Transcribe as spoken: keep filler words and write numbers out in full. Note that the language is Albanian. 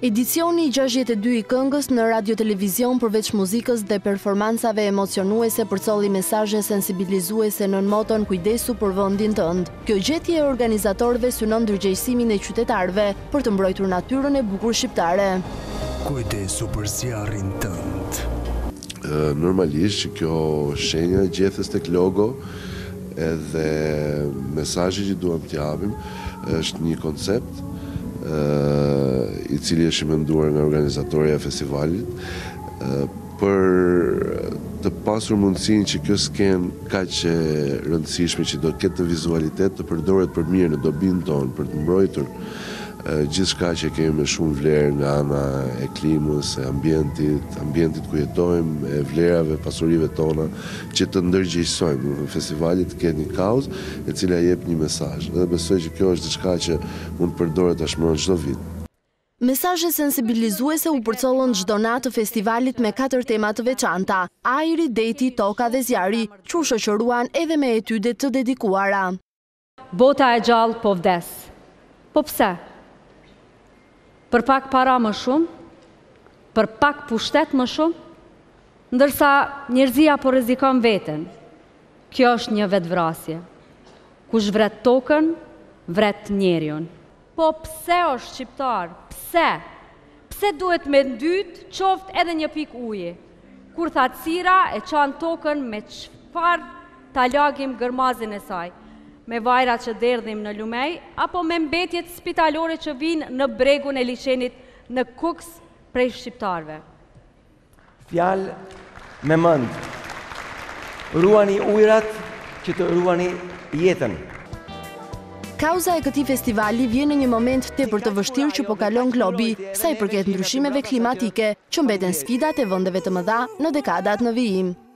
Edicioni i gjashtëdhjetë e dy i këngës në radio televizion përveç muzikës dhe performancave emocionuese përcolli mesazhe sensibilizuese nën moton kujdesu për vendin tënd. Kjo gjetje e organizatorëve synon ndërgjegjësimin e qytetarëve për të mbrojtur natyrën e bukur shqiptare. Kujdesu për zjarrin tënd. Normalisht që kjo shenja gjethes tek logo edhe mesazhi që duam t'i japim është një koncept i cili është menduar nga organizatorja e festivalit për të pasur mundësinë që kjo skenë kaq e rëndësishme që do të ketë vizualitet të përdoret për mirë në dobin tonë për të mbrojtur gjithçka që kemi me shumë vlerë nga ana e klimës, e ambientit, ambientit ku jetojmë, e vlerave, pasurive tona, që të ndërgjegjësojmë. Festivali të ketë një kauzë e cila jep një mesazh. Dhe besoj që kjo është diçka që mund të përdoret tashmë çdo vit. Mesazhe sensibilizuese u përcollën çdo natë të festivalit me katër tema të veçanta: ajri, deti, toka dhe zjarri, që u shoqëruan edhe me etyde të dedikuara. Bota e gjallë po vdes. Po pse? Për pak para më shumë, për pak pushtet më shumë, ndërsa njerëzia po rrezikon veten. Kjo është një vetvrasje. Kush vret tokën, vret njeriun. Po pse o shqiptar? Pse? Pse duhet me ndyt qoftë edhe një pikë uji? Kur thatësira e çan tokën me çfarë ta lagim gërmazin e saj? Me vajrat që derdhim në lumej, apo me mbetjet spitalore që vinë në bregun e liçenit në Kuks prej shqiptarve. Fjalë me mend. Ruani ujërat që të ruani jetën. Kauza e këtij festivali vjen në një moment tepër të vështirë që po kalon globi, sa i përket ndryshimeve klimatike, që mbeten sfidat e vendeve të mëdha në dekadat në vijim.